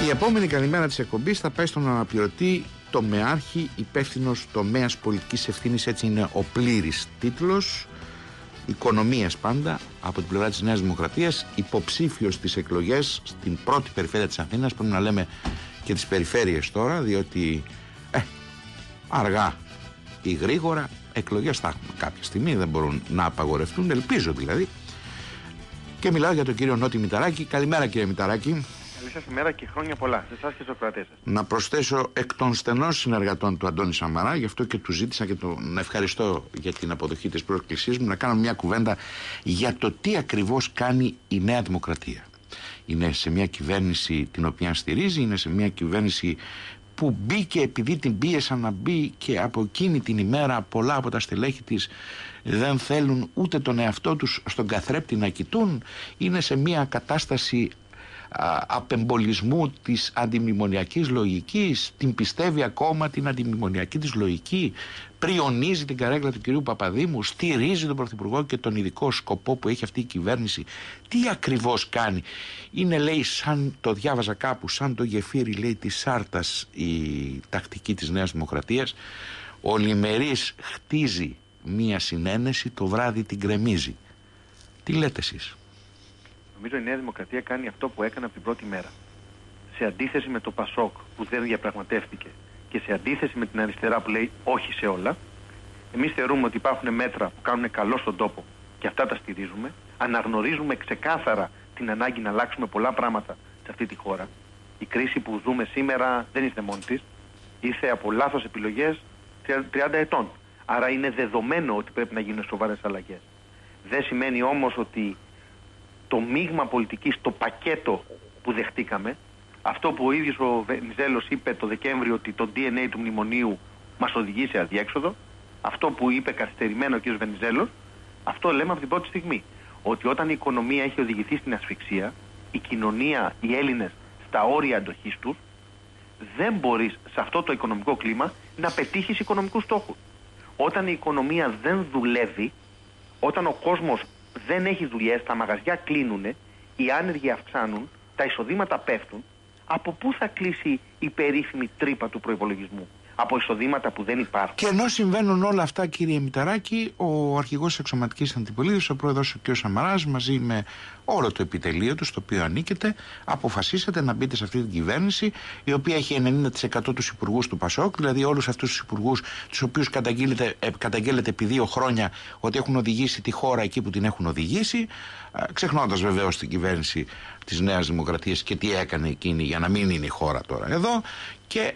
Η επόμενη καλημέρα της εκπομπής θα πάει στον αναπληρωτή τομεάρχη υπεύθυνος τομέας πολιτικής ευθύνης, έτσι είναι ο πλήρης τίτλος, οικονομίας πάντα, από την πλευρά της Νέας Δημοκρατίας, υποψήφιος στις εκλογές στην πρώτη περιφέρεια της Αθήνας. Πρέπει να λέμε και τις περιφέρειες τώρα, διότι αργά ή γρήγορα εκλογές θα έχουμε κάποια στιγμή, δεν μπορούν να απαγορευτούν, ελπίζω δηλαδή. Και μιλάω για τον κύριο Νότι Μηταράκη. Καλημέρα κύριε Μηταράκη. Καλή σας ημέρα και χρόνια πολλά σε εσάς και στους ακροατές σας. Να προσθέσω εκ των στενών συνεργατών του Αντώνη Σαμαρά, γι' αυτό και του ζήτησα και τον ευχαριστώ για την αποδοχή της πρόσκλησής μου, να κάνω μια κουβέντα για το τι ακριβώς κάνει η Νέα Δημοκρατία. Είναι σε μια κυβέρνηση την οποία στηρίζει, είναι σε μια κυβέρνηση που μπήκε επειδή την πίεσαν να μπει, και από εκείνη την ημέρα πολλά από τα στελέχη της δεν θέλουν ούτε τον εαυτό τους στον καθρέπτη να κοιτούν. Είναι σε μια κατάσταση απεμπολισμού της αντιμνημονιακής λογικής, την πιστεύει ακόμα την αντιμνημονιακή της λογική, πριονίζει την καρέκλα του κυρίου Παπαδήμου, στηρίζει τον Πρωθυπουργό και τον ειδικό σκοπό που έχει αυτή η κυβέρνηση. Τι ακριβώς κάνει? Είναι, λέει, σαν το διάβαζα κάπου, σαν το γεφύρι, λέει, της Σάρτας η τακτική της Νέας Δημοκρατίας. Ο Λιμερής χτίζει μία συνένεση, το βράδυ την κρεμίζει. Τι λέτε εσείς? Νομίζω η Νέα Δημοκρατία κάνει αυτό που έκανε από την πρώτη μέρα. Σε αντίθεση με το Πασόκ που δεν διαπραγματεύτηκε και σε αντίθεση με την αριστερά που λέει όχι σε όλα, εμείς θεωρούμε ότι υπάρχουν μέτρα που κάνουν καλό στον τόπο και αυτά τα στηρίζουμε. Αναγνωρίζουμε ξεκάθαρα την ανάγκη να αλλάξουμε πολλά πράγματα σε αυτή τη χώρα. Η κρίση που ζούμε σήμερα δεν ήρθε μόνη της. Ήρθε από λάθος επιλογές 30 ετών. Άρα είναι δεδομένο ότι πρέπει να γίνουν σοβαρές αλλαγές. Δεν σημαίνει όμως ότι το μείγμα πολιτικής, το πακέτο που δεχτήκαμε, αυτό που ο ίδιος ο Βενιζέλος είπε το Δεκέμβριο, ότι το DNA του μνημονίου μας οδηγεί σε αδιέξοδο, αυτό που είπε καθυστερημένο ο κ. Βενιζέλος, αυτό λέμε από την πρώτη στιγμή. Ότι όταν η οικονομία έχει οδηγηθεί στην ασφυξία, η κοινωνία, οι Έλληνες στα όρια αντοχής τους, δεν μπορείς σε αυτό το οικονομικό κλίμα να πετύχεις οικονομικούς στόχους. Όταν η οικονομία δεν δουλεύει, όταν ο κόσμος δεν έχει δουλειές, τα μαγαζιά κλείνουνε, οι άνεργοι αυξάνουν, τα εισοδήματα πέφτουν, από πού θα κλείσει η περίφημη τρύπα του προϋπολογισμού? Από εισοδήματα που δεν υπάρχουν. Και ενώ συμβαίνουν όλα αυτά, κύριε Μηταράκη, ο αρχηγός της Αξιωματικής Αντιπολίτευσης, ο πρόεδρος ο κ. Σαμαράς, μαζί με όλο το επιτελείο του, στο οποίο ανήκετε, αποφασίσατε να μπείτε σε αυτή την κυβέρνηση, η οποία έχει 90% τους υπουργούς του Πασόκ, δηλαδή όλους αυτούς τους υπουργούς, τους οποίους καταγγέλλετε επί 2 χρόνια ότι έχουν οδηγήσει τη χώρα εκεί που την έχουν οδηγήσει, ξεχνώντας βεβαίως την κυβέρνηση της Νέας Δημοκρατίας και τι έκανε εκείνη για να μην είναι η χώρα τώρα εδώ. Και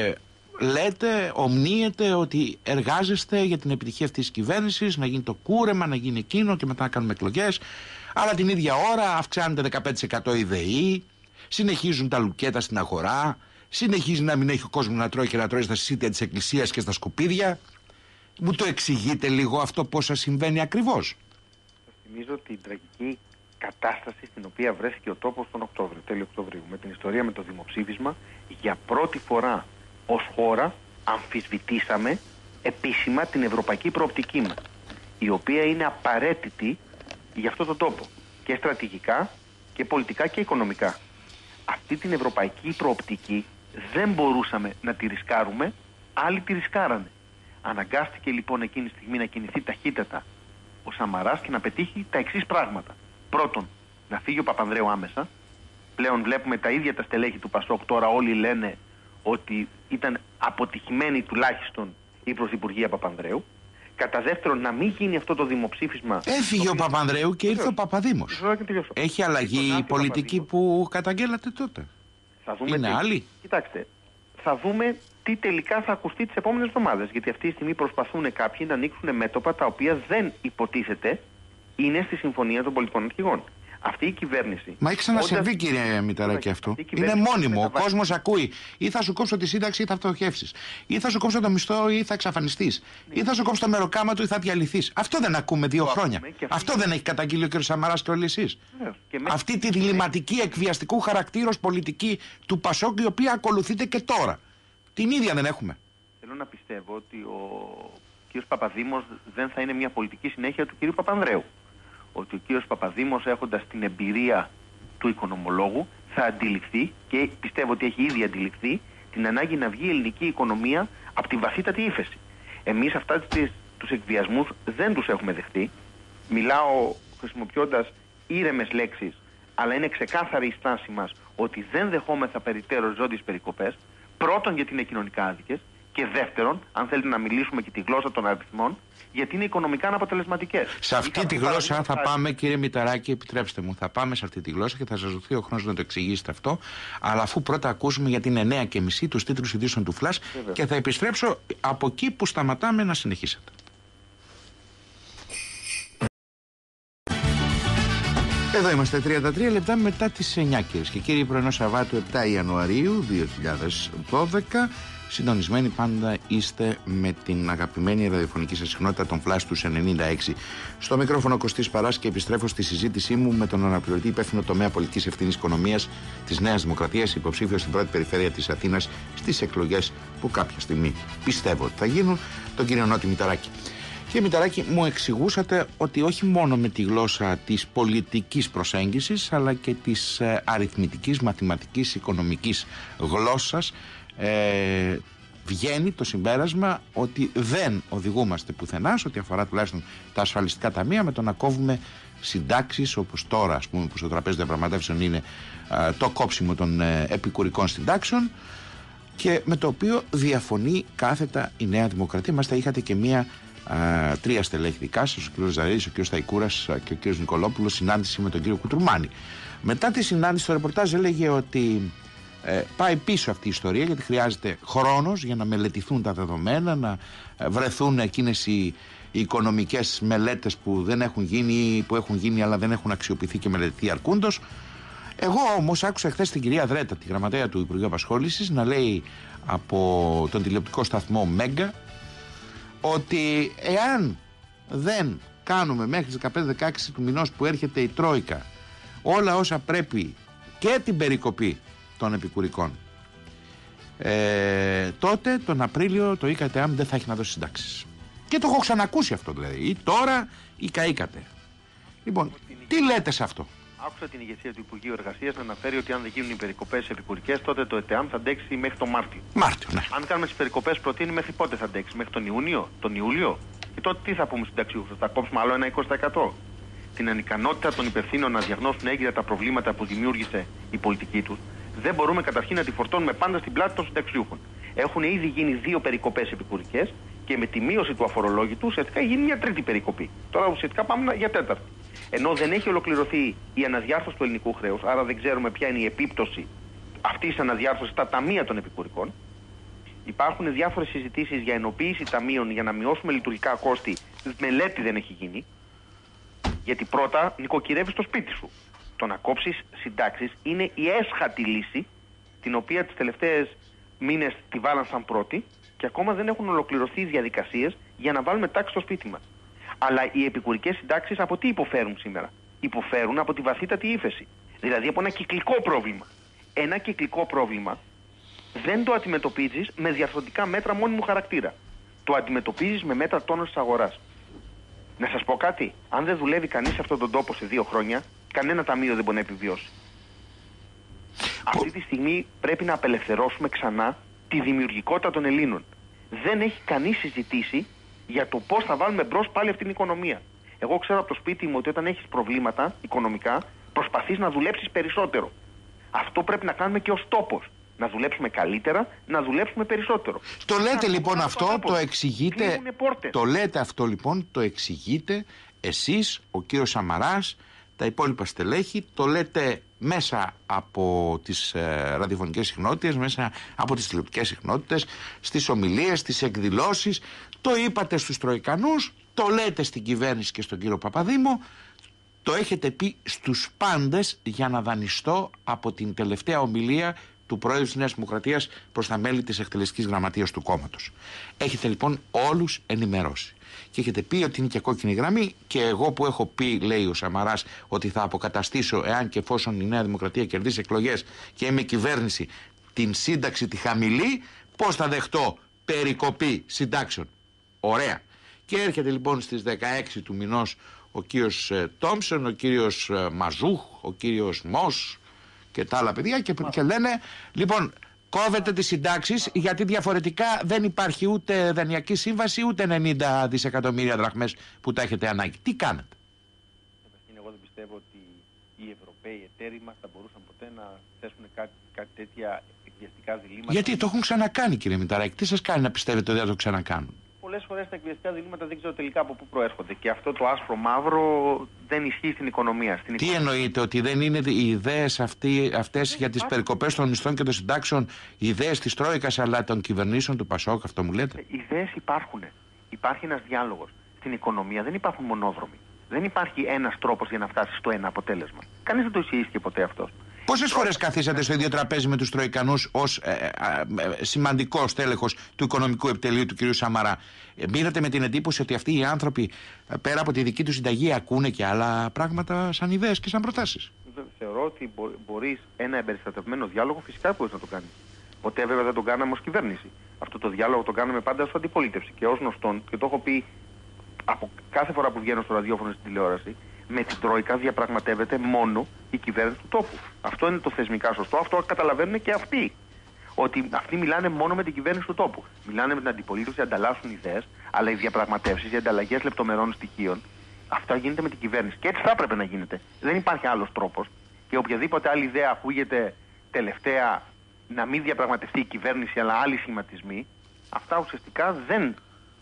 λέτε, ομνύετε ότι εργάζεστε για την επιτυχία αυτής της κυβέρνησης, να γίνει το κούρεμα, να γίνει εκείνο και μετά να κάνουμε εκλογές. Αλλά την ίδια ώρα αυξάνεται 15% η ΔΕΗ, συνεχίζουν τα λουκέτα στην αγορά, συνεχίζει να μην έχει ο κόσμος να τρώει και να τρώει στα σύνθια της εκκλησίας και στα σκουπίδια. Μου το εξηγείτε λίγο αυτό πώς σας συμβαίνει ακριβώς? Σας θυμίζω την τραγική κατάσταση στην οποία βρέθηκε ο τόπος τον Οκτώβριο, τέλειο Οκτωβρίου, με την ιστορία με το δημοψήφισμα. Για πρώτη φορά ως χώρα αμφισβητήσαμε επίσημα την ευρωπαϊκή προοπτική μας, η οποία είναι απαραίτητη για αυτό τον τόπο, και στρατηγικά και πολιτικά και οικονομικά. Αυτή την ευρωπαϊκή προοπτική δεν μπορούσαμε να τη ρισκάρουμε, άλλοι τη ρισκάρανε. Αναγκάστηκε λοιπόν εκείνη τη στιγμή να κινηθεί ταχύτατα ο Σαμαράς και να πετύχει τα εξής πράγματα. Πρώτον, να φύγει ο Παπανδρέου άμεσα. Πλέον βλέπουμε τα ίδια τα στελέχη του Πασόκ, τώρα όλοι λένε ότι ήταν αποτυχημένη τουλάχιστον η Πρωθυπουργία Παπανδρέου. Κατά δεύτερον, να μην γίνει αυτό το δημοψήφισμα. Έφυγε ο Παπανδρέου και ήρθε ο Παπαδήμος. Έχει αλλαγή η πολιτική που καταγγέλλατε τότε? Θα δούμε είναι άλλη? Κοιτάξτε, θα δούμε τι τελικά θα ακουστεί τις επόμενες εβδομάδες. Γιατί αυτή τη στιγμή προσπαθούν κάποιοι να ανοίξουν μέτωπα τα οποία δεν υποτίθεται είναι στη Συμφωνία των Πολιτικών Αρχηγών. Αυτή η κυβέρνηση. Μα έχει ξανασυμβεί, κύριε Μηταράκη, αυτό. Είναι μόνιμο. Ο κόσμος ακούει. Ή θα σου κόψω τη σύνταξη ή θα φτωχεύσεις. Ή θα σου κόψω το μισθό ή θα εξαφανιστείς. Ή θα σου κόψω το μεροκάμα του ή θα διαλυθείς. Αυτό δεν ακούμε 2 χρόνια. Αυτό δεν έχει καταγγείλει ο κ. Σαμαράς και όλοι εσείς? Αυτή τη διλημματική εκβιαστικού χαρακτήρος πολιτική του Πασόκ, η οποία ακολουθείται και τώρα. Την ίδια δεν έχουμε? Θέλω να πιστεύω ότι ο κ. Παπαδήμος δεν θα είναι μια πολιτική συνέχεια του κ. Παπανδρέου. Ότι ο κ. Παπαδήμος, έχοντας την εμπειρία του οικονομολόγου, θα αντιληφθεί, και πιστεύω ότι έχει ήδη αντιληφθεί, την ανάγκη να βγει η ελληνική οικονομία από τη βαθύτατη ύφεση. Εμείς τους εκβιασμούς δεν τους έχουμε δεχτεί. Μιλάω χρησιμοποιώντας ήρεμες λέξεις, αλλά είναι ξεκάθαρη η στάση μας ότι δεν δεχόμεθα περιττέρω οριζόντιες περικοπές. Πρώτον, γιατί είναι κοινωνικά άδικες, και δεύτερον, αν θέλετε να μιλήσουμε και τη γλώσσα των αριθμών, γιατί είναι οικονομικά αναποτελεσματικές. Σε αυτή τη γλώσσα θα πάμε, κύριε Μηταράκη, επιτρέψτε μου, θα πάμε σε αυτή τη γλώσσα και θα σας δοθεί ο χρόνος να το εξηγήσετε αυτό. Αλλά αφού πρώτα ακούσουμε, γιατί είναι 9:30, τους τίτλους ειδήσεων του Flash, και θα επιστρέψω από εκεί που σταματάμε να συνεχίσετε. Εδώ είμαστε 33 λεπτά μετά τις 9, κυρίες και κύριοι, πρωινό Σαββάτου 7 Ιανουαρίου 2012. Συντονισμένοι πάντα είστε με την αγαπημένη ραδιοφωνική σας συχνότητα των Flash τους 96. Στο μικρόφωνο Κωστής Παράς και επιστρέφω στη συζήτησή μου με τον αναπληρωτή υπεύθυνο τομέα πολιτικής ευθύνης οικονομίας της Νέας Δημοκρατίας, υποψήφιο στην πρώτη περιφέρεια της Αθήνας στις εκλογές που κάποια στιγμή πιστεύω ότι θα γίνουν, τον κύριο Νότι Μηταράκη. Κύριε Μηταράκη, μου εξηγούσατε ότι όχι μόνο με τη γλώσσα της πολιτικής προσέγγισης, αλλά και της αριθμητικής, μαθηματικής, οικονομικής γλώσσας βγαίνει το συμπέρασμα ότι δεν οδηγούμαστε πουθενά, σε ό,τι αφορά τουλάχιστον τα ασφαλιστικά ταμεία, με το να κόβουμε συντάξεις, όπως τώρα, ας πούμε, που στο τραπέζι διαπραγματεύσεων είναι το κόψιμο των επικουρικών συντάξεων, και με το οποίο διαφωνεί κάθετα η Νέα Δημοκρατία. Μας τα είχατε και μία 3 στελέχη δικά σας, ο κ. Ζαρίδης, ο κ. Σταϊκούρας και ο κ. Νικολόπουλος, συνάντηση με τον κ. Κουτρουμάνη. Μετά τη συνάντηση, το ρεπορτάζ έλεγε ότι πάει πίσω αυτή η ιστορία, γιατί χρειάζεται χρόνος για να μελετηθούν τα δεδομένα, να βρεθούν εκείνες οι οικονομικές μελέτες που δεν έχουν γίνει, που έχουν γίνει αλλά δεν έχουν αξιοποιηθεί και μελετηθεί αρκούντος. Εγώ όμως άκουσα χθες την κυρία Δρέτα, τη γραμματέα του Υπουργείου Απασχόλησης, να λέει από τον τηλεοπτικό σταθμό Μέγκα ότι εάν δεν κάνουμε μέχρι τις 15-16 του μηνός που έρχεται η Τρόικα όλα όσα πρέπει και την περικοπή των επικουρικών, τότε τον Απρίλιο το ΙΚΑΤΕΑΜ δεν θα έχει να δώσει συντάξεις. Και το έχω ξανακούσει αυτό, δηλαδή, ή τώρα ή καήκατε. Λοιπόν, τι λέτε σε αυτό? Άκουσα την ηγεσία του Υπουργείου Εργασίας να αναφέρει ότι αν δεν γίνουν οι περικοπές επικουρικές, τότε το ΕΤΕΑΜ θα αντέξει μέχρι τον Μάρτιο. Ναι. Αν κάνουμε τις περικοπές προτείνει, μέχρι πότε θα αντέξει? Μέχρι τον Ιούνιο, τον Ιούλιο? Και τότε τι θα πούμε στους συνταξιούχους? Θα κόψουμε άλλο ένα 20%? Την ανικανότητα των υπευθύνων να διαγνώσουν έγκυρα τα προβλήματα που δημιούργησε η πολιτική τους, δεν μπορούμε καταρχήν να τη φορτώνουμε πάντα στην πλάτη των συνταξιούχων. Έχουν ήδη γίνει 2 περικοπές επικουρικές και με τη μείωση του αφορολόγητου ουσιαστικά γίνει μια 3η περικοπή. Τώρα ουσιαστικά πάμε για 4η. Ενώ δεν έχει ολοκληρωθεί η αναδιάρθρωση του ελληνικού χρέους, άρα δεν ξέρουμε ποια είναι η επίπτωση αυτής της αναδιάρθρωσης στα ταμεία των επικουρικών. Υπάρχουν διάφορες συζητήσεις για ενοποίηση ταμείων για να μειώσουμε λειτουργικά κόστη. Μελέτη δεν έχει γίνει. Γιατί πρώτα νοικοκυρεύεις το σπίτι σου. Το να κόψεις συντάξεις είναι η έσχατη λύση, την οποία τις τελευταίες μήνες τη βάλαν σαν πρώτη, και ακόμα δεν έχουν ολοκληρωθεί οι διαδικασίες για να βάλουμε τάξη στο σπίτι μας. Αλλά οι επικουρικές συντάξεις από τι υποφέρουν σήμερα? Υποφέρουν από τη βαθύτατη ύφεση. Δηλαδή από ένα κυκλικό πρόβλημα. Ένα κυκλικό πρόβλημα δεν το αντιμετωπίζεις με διαρθρωτικά μέτρα μόνιμου χαρακτήρα. Το αντιμετωπίζεις με μέτρα τόνωσης της αγοράς. Να σας πω κάτι. Αν δεν δουλεύει κανείς σε αυτόν τον τόπο σε 2 χρόνια, κανένα ταμείο δεν μπορεί να επιβιώσει. Αυτή τη στιγμή πρέπει να απελευθερώσουμε ξανά τη δημιουργικότητα των Ελλήνων. Δεν έχει κανείς συζητήσει για το πώς θα βάλουμε μπρος πάλι αυτή την οικονομία. Εγώ ξέρω από το σπίτι μου ότι όταν έχεις προβλήματα οικονομικά, προσπαθείς να δουλέψεις περισσότερο. Αυτό πρέπει να κάνουμε και ως τόπος. Να δουλέψουμε καλύτερα, να δουλέψουμε περισσότερο. Το λέτε λοιπόν αυτό, το εξηγείτε. Το λέτε αυτό λοιπόν, το εξηγείτε εσείς, ο κύριος Σαμαράς, τα υπόλοιπα στελέχη, το λέτε μέσα από τις ραδιοφωνικές συχνότητες, μέσα από τις τηλεοπτικές συχνότητες, στις ομιλίες, στις εκδηλώσεις, το είπατε στους Τροικανούς, το λέτε στην κυβέρνηση και στον κύριο Παπαδήμο, το έχετε πει στους πάντες, για να δανειστώ από την τελευταία ομιλία του Πρόεδρου της Νέας Δημοκρατίας προς τα μέλη της εκτελεστικής γραμματείας του κόμματος. Έχετε λοιπόν όλους ενημερώσει. Και έχετε πει ότι είναι και κόκκινη γραμμή, και εγώ που έχω πει, λέει ο Σαμαράς, ότι θα αποκαταστήσω, εάν και εφόσον η Νέα Δημοκρατία κερδίσει εκλογές και είμαι κυβέρνηση, την σύνταξη τη χαμηλή, πώς θα δεχτώ περικοπή συντάξεων? Ωραία. Και έρχεται λοιπόν στις 16 του μηνός ο κύριος Τόμψον, ο κύριος Μαζούχ, ο κύριος Μος και τα άλλα παιδιά και λένε λοιπόν κόβετε τις συντάξεις γιατί διαφορετικά δεν υπάρχει ούτε δανειακή σύμβαση ούτε 90 δισεκατομμύρια δραχμές που τα έχετε ανάγκη. Τι κάνετε? Εγώ δεν πιστεύω ότι οι Ευρωπαίοι εταίροι μας θα μπορούσαν ποτέ να θέσουν κάτι τέτοια εκβιαστικά διλήμματα. Γιατί το έχουν ξανακάνει, κύριε Μηταράκη. Τι σας κάνει να πιστεύετε ότι θα το ξανακάνουν? Πολλές φορές τα εκβιαστικά διλήμματα δεν ξέρω τελικά από πού προέρχονται. Και αυτό το άσπρο μαύρο δεν ισχύει στην οικονομία. Τι εννοείτε, ότι δεν είναι οι ιδέες αυτές για τις περικοπές των μισθών και των συντάξεων, οι ιδέες της Τρόικας αλλά των κυβερνήσεων του Πασόκ, αυτό μου λέτε? Οι ιδέες υπάρχουν. Υπάρχει ένας διάλογος. Στην οικονομία δεν υπάρχουν μονόδρομοι. Δεν υπάρχει ένας τρόπος για να φτάσει στο ένα αποτέλεσμα. Κανείς δεν το ισχύει ποτέ αυτό. Πόσες φορές καθίσατε στο ίδιο τραπέζι με τους Τροικανούς ως σημαντικός τέλεχος του οικονομικού επιτελείου του κ. Σαμαρά? Μείνατε με την εντύπωση ότι αυτοί οι άνθρωποι πέρα από τη δική του συνταγή ακούνε και άλλα πράγματα σαν ιδέες και σαν προτάσεις? Θεωρώ ότι μπορείς ένα εμπεριστατευμένο διάλογο φυσικά μπορείς να το κάνεις. Ποτέ βέβαια δεν τον κάναμε ως κυβέρνηση. Αυτό το διάλογο το κάναμε πάντα ως αντιπολίτευση. Και ως γνωστόν, και το έχω πει από κάθε φορά που βγαίνω στο ραδιόφωνο στην τηλεόραση, με την Τρόικα διαπραγματεύεται μόνο η κυβέρνηση του τόπου. Αυτό είναι το θεσμικά σωστό, αυτό καταλαβαίνουν και αυτοί. Ότι αυτοί μιλάνε μόνο με την κυβέρνηση του τόπου. Μιλάνε με την αντιπολίτευση, ανταλλάσσουν ιδέες, αλλά οι διαπραγματεύσεις, οι ανταλλαγές λεπτομερών στοιχείων, αυτά γίνεται με την κυβέρνηση. Και έτσι θα έπρεπε να γίνεται. Δεν υπάρχει άλλος τρόπος. Και οποιαδήποτε άλλη ιδέα ακούγεται τελευταία να μην διαπραγματευτεί η κυβέρνηση, αλλά άλλοι σχηματισμοί, αυτά ουσιαστικά δεν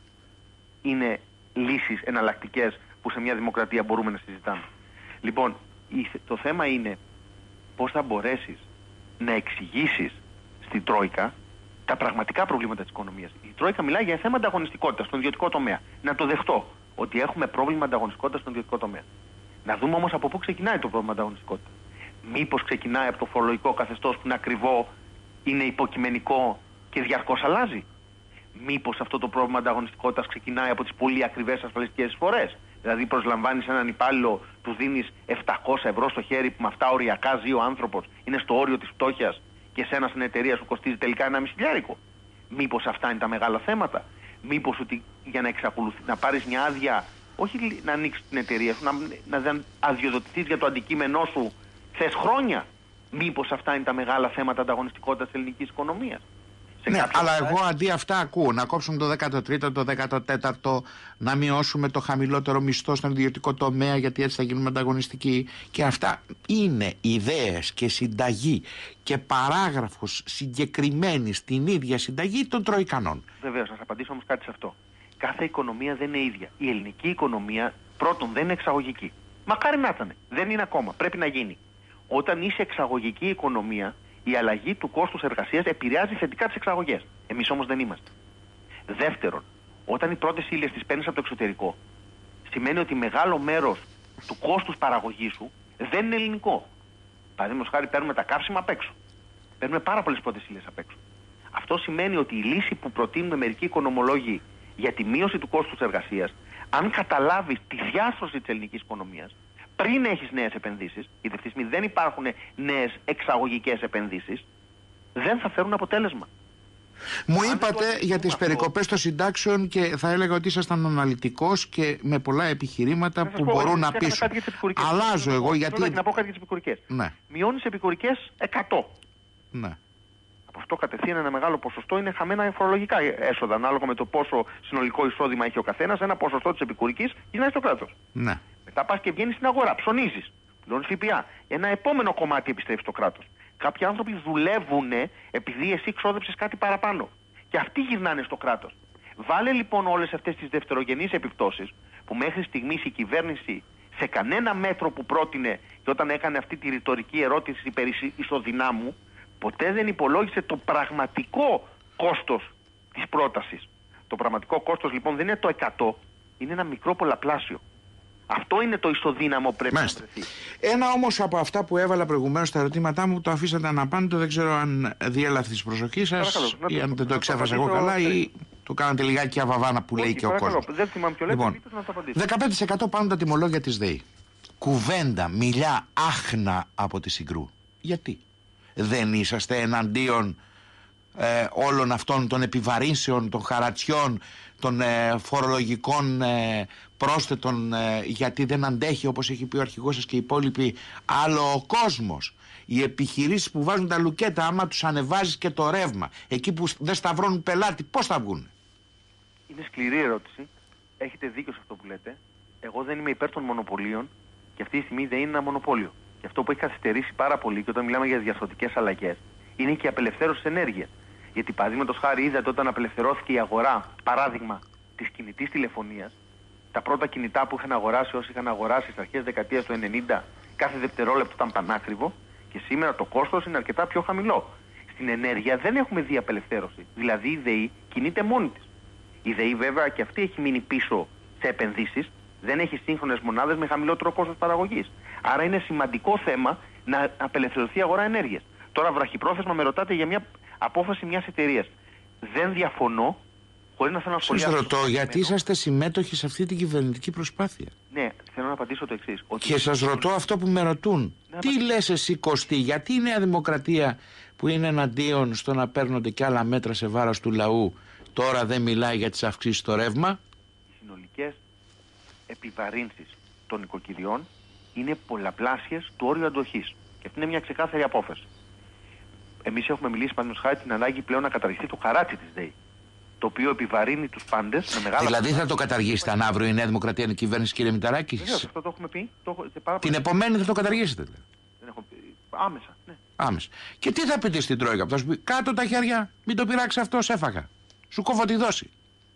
είναι λύσεις εναλλακτικές που σε μια δημοκρατία μπορούμε να συζητάμε. Λοιπόν, το θέμα είναι πώς θα μπορέσεις να εξηγήσεις στην Τρόικα τα πραγματικά προβλήματα της οικονομίας. Η Τρόικα μιλάει για θέμα ανταγωνιστικότητας στον ιδιωτικό τομέα. Να το δεχτώ ότι έχουμε πρόβλημα ανταγωνιστικότητας στον ιδιωτικό τομέα. Να δούμε όμως από πού ξεκινάει το πρόβλημα ανταγωνιστικότητας. Μήπως ξεκινάει από το φορολογικό καθεστώς που είναι ακριβό, είναι υποκειμενικό και διαρκώς αλλάζει? Μήπως αυτό το πρόβλημα ανταγωνιστικότητας ξεκινάει από τις πολύ ακριβές ασφαλιστικές εισφορές? Δηλαδή προσλαμβάνεις έναν υπάλληλο, του δίνεις 700 ευρώ στο χέρι που με αυτά οριακά ζει ο άνθρωπος, είναι στο όριο της φτώχειας και σένα στην εταιρεία σου κοστίζει τελικά 1,5 χιλιάρικο. Μήπως αυτά είναι τα μεγάλα θέματα? Μήπως ότι για να πάρεις μια άδεια, όχι να ανοίξεις την εταιρεία σου, να αδειοδοτηθείς για το αντικείμενό σου, θες χρόνια? Μήπως αυτά είναι τα μεγάλα θέματα ανταγωνιστικότητας της ελληνικής οικονομίας? Ναι, αλλά εγώ αντί αυτά ακούω να κόψουμε το 13ο, το 14ο, να μειώσουμε το χαμηλότερο μισθό στον ιδιωτικό τομέα γιατί έτσι θα γίνουμε ανταγωνιστικοί. Και αυτά είναι ιδέες και συνταγή και παράγραφος συγκεκριμένη στην ίδια συνταγή των Τροικανών. Βεβαίως, να σας απαντήσω όμως κάτι σε αυτό. Κάθε οικονομία δεν είναι ίδια. Η ελληνική οικονομία πρώτον δεν είναι εξαγωγική. Μακάρι να ήταν. Δεν είναι ακόμα. Πρέπει να γίνει. Όταν είσαι εξαγωγική οικονομία, η αλλαγή του κόστους εργασίας επηρεάζει θετικά τις εξαγωγές. Εμείς όμως δεν είμαστε. Δεύτερον, όταν οι πρώτες ύλες τις παίρνεις από το εξωτερικό, σημαίνει ότι μεγάλο μέρος του κόστους παραγωγής σου δεν είναι ελληνικό. Παραδείγματος χάρη, παίρνουμε τα καύσιμα απ' έξω. Παίρνουμε πάρα πολλές πρώτες ύλες απ' έξω. Αυτό σημαίνει ότι η λύση που προτείνουν μερικοί οικονομολόγοι για τη μείωση του κόστους εργασίας, αν καταλάβεις τη διάστρωση της ελληνικής οικονομίας, πριν έχεις νέες επενδύσεις, γιατί αυτή τη στιγμή δεν υπάρχουν νέες εξαγωγικές επενδύσεις, δεν θα φέρουν αποτέλεσμα. Μου είπατε για τις περικοπές των συντάξεων και θα έλεγα ότι ήσασταν αναλυτικός και με πολλά επιχειρήματα που μπορούν να πείσουν. Αλλάζω εγώ γιατί... Να πω κάτι για τις επικουρικές. Ναι. Μειώνεις επικουρικές 100. Ναι. Από αυτό κατευθείαν ένα μεγάλο ποσοστό είναι χαμένα φορολογικά έσοδα. Ανάλογα με το πόσο συνολικό εισόδημα έχει ο καθένας, ένα ποσοστό της επικουρικής γυρνάει στο κράτος. Ναι. Μετά πας και βγαίνεις στην αγορά, ψωνίζεις, πληρώνεις ΦΠΑ. Ένα επόμενο κομμάτι επιστρέφει στο κράτος. Κάποιοι άνθρωποι δουλεύουν επειδή εσύ ξόδεψες κάτι παραπάνω. Και αυτοί γυρνάνε στο κράτος. Βάλε λοιπόν όλες αυτές τις δευτερογενείς επιπτώσεις που μέχρι στιγμής η κυβέρνηση σε κανένα μέτρο που πρότεινε και όταν έκανε αυτή τη ρητορική ερώτηση περί ισοδυνάμου, ποτέ δεν υπολόγισε το πραγματικό κόστος της πρότασης. Το πραγματικό κόστος λοιπόν δεν είναι το 100, είναι ένα μικρό πολλαπλάσιο. Αυτό είναι το ισοδύναμο που πρέπει να βρεθεί. Ένα όμως από αυτά που έβαλα προηγουμένως στα ερωτήματά μου, το αφήσατε αναπάντητο, δεν ξέρω αν διέλαβε τη προσοχή σας ή αν δεν το εξέφρασα εγώ καλά ή το κάνατε λιγάκι αβαβάνα που λέει και ο κόσμος. Δεν θυμάμαι ποιο λέτε, λοιπόν, να το 15% πάνω τα τιμολόγια της ΔΕΗ. Κουβέντα, μιλιά, άχνα από τη Συγκρού. Γιατί? Δεν είσαστε εναντίον όλων αυτών των επιβαρύνσεων, των χαρατσιών, των φορολογικών πρόσθετων, γιατί δεν αντέχει, όπως έχει πει ο αρχηγός σας και οι υπόλοιποι, άλλο ο κόσμος. Οι επιχειρήσεις που βάζουν τα λουκέτα, άμα τους ανεβάζεις και το ρεύμα, εκεί που δεν σταυρώνουν πελάτη, πώς θα βγουν? Είναι σκληρή ερώτηση. Έχετε δίκιο σε αυτό που λέτε. Εγώ δεν είμαι υπέρ των μονοπωλίων και αυτή τη στιγμή δεν είναι ένα μονοπόλιο. Και αυτό που έχει καθυστερήσει πάρα πολύ, και όταν μιλάμε για διαρθρωτικές αλλαγές, είναι και η απελευθέρωση ενέργειας. Γιατί παραδείγματος χάρη είδατε όταν απελευθερώθηκε η αγορά, παράδειγμα, της κινητής τηλεφωνίας, τα πρώτα κινητά που είχαν αγοράσει όσοι είχαν αγοράσει στις αρχές δεκαετίας του 90, κάθε δευτερόλεπτο ήταν πανάκριβο, και σήμερα το κόστος είναι αρκετά πιο χαμηλό. Στην ενέργεια δεν έχουμε δει απελευθέρωση. Δηλαδή η ΔΕΗ κινείται μόνη της. Η ΔΕΗ βέβαια και αυτή έχει μείνει πίσω σε επενδύσεις, δεν έχει σύγχρονες μονάδες με χαμηλότερο κόστος παραγωγής. Άρα είναι σημαντικό θέμα να απελευθερωθεί η αγορά ενέργειας. Τώρα βραχυπρόθεσμα με ρωτάτε για μια απόφαση μιας εταιρείας. Δεν διαφωνώ, χωρίς να θέλω να σχολιάσω. Σας ρωτώ γιατί είσαστε συμμέτοχοι σε αυτή την κυβερνητική προσπάθεια. Ναι, θέλω να απαντήσω το εξής. Και σας ρωτώ αυτό που με ρωτούν. Τι λες εσύ, Κωστή, γιατί η Νέα Δημοκρατία που είναι εναντίον στο να παίρνονται και άλλα μέτρα σε βάρος του λαού τώρα δεν μιλάει για τις αυξήσεις στο ρεύμα? Οι συνολικές επιβαρύνσεις των οικοκυριών είναι πολλαπλάσιες του όριου αντοχής. Και αυτή είναι μια ξεκάθαρη απόφαση. Εμείς έχουμε μιλήσει παραδείγματος χάρη την ανάγκη πλέον να καταργηθεί το χαράτσι της ΔΕΗ, το οποίο επιβαρύνει τους πάντες με μεγάλα. Δηλαδή θα το καταργήσετε αν αύριο η Νέα Δημοκρατία είναι κυβέρνηση, κύριε Μηταράκη? Βεβαίως, αυτό το έχουμε πει. Την επομένη θα το καταργήσετε, δηλαδή? Δεν έχω πει. Άμεσα, ναι. Άμεσα. Και τι θα πείτε στην Τρόικα? Θα σου πει κάτω τα χέρια, μην το πειράξει αυτό, έφαγα. Σου κόβω τη δόση.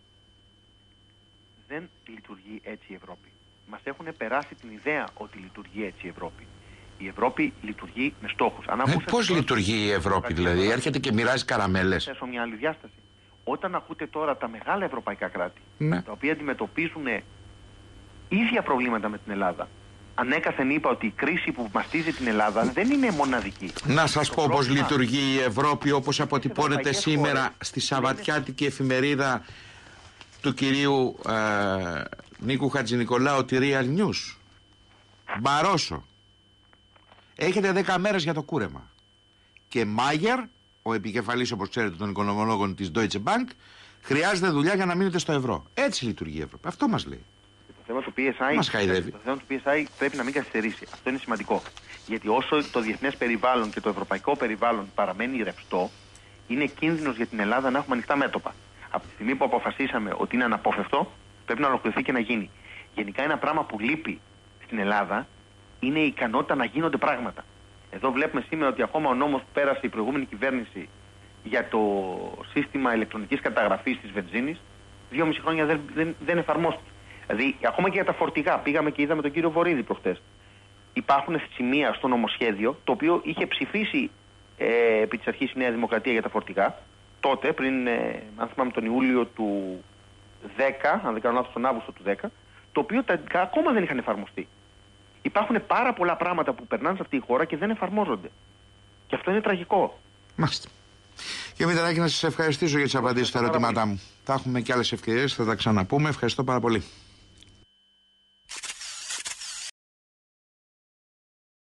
Δεν λειτουργεί έτσι η Ευρώπη. Μας έχουν περάσει την ιδέα ότι λειτουργεί έτσι η Ευρώπη. Η Ευρώπη λειτουργεί με στόχους. Πώς λειτουργεί η Ευρώπη, δηλαδή? Έρχεται και μοιράζει καραμέλες? Θα θέσω μια άλλη διάσταση. Όταν ακούτε τώρα τα μεγάλα ευρωπαϊκά κράτη, ναι, τα οποία αντιμετωπίζουν ίδια προβλήματα με την Ελλάδα, ανέκαθεν είπα ότι η κρίση που μαστίζει την Ελλάδα δεν είναι μοναδική. Να σας πω πώς λειτουργεί η Ευρώπη, όπως αποτυπώνεται σήμερα στη σαββατιάτικη εφημερίδα του κυρίου Νίκου Χατζηνικολάου, τη Real News. Μπαρόσο. Έχετε 10 μέρες για το κούρεμα. Και Μάγερ, ο επικεφαλής, όπως ξέρετε, των οικονομολόγων της Deutsche Bank, χρειάζεται δουλειά για να μείνετε στο ευρώ. Έτσι λειτουργεί η Ευρώπη. Αυτό μας λέει. Το θέμα του PSI, μας χαϊδεύει. το θέμα του PSI πρέπει να μην καθυστερήσει. Αυτό είναι σημαντικό. Γιατί όσο το διεθνές περιβάλλον και το ευρωπαϊκό περιβάλλον παραμένει ρευστό, είναι κίνδυνος για την Ελλάδα να έχουμε ανοιχτά μέτωπα. Από τη στιγμή που αποφασίσαμε ότι είναι αναπόφευκτο, πρέπει να ολοκληρωθεί και να γίνει. Γενικά ένα πράγμα που λείπει στην Ελλάδα είναι η ικανότητα να γίνονται πράγματα. Εδώ βλέπουμε σήμερα ότι ακόμα ο νόμος που πέρασε η προηγούμενη κυβέρνηση για το σύστημα ηλεκτρονικής καταγραφής της βενζίνης, 2,5 χρόνια δεν εφαρμόστηκε. Δηλαδή, ακόμα και για τα φορτηγά, πήγαμε και είδαμε τον κύριο Βορίδη προχτές. Υπάρχουν σημεία στο νομοσχέδιο, το οποίο είχε ψηφίσει επί της αρχής η Νέα Δημοκρατία για τα φορτηγά, τότε, πριν, αν θυμάμαι, τον Ιούλιο του 10, αν δεν κάνω λάθος, τον Αύγουστο του 10, το οποίο ακόμα δεν είχαν εφαρμοστεί. Υπάρχουν πάρα πολλά πράγματα που περνάνε σε αυτή τη χώρα και δεν εφαρμόζονται. Και αυτό είναι τραγικό. Μάλιστα. Κύριε Μηταράκη, να σας ευχαριστήσω για τις απαντήσεις στα ερωτήματά μου. Θα έχουμε και άλλες ευκαιρίες, θα τα ξαναπούμε. Ευχαριστώ πάρα πολύ.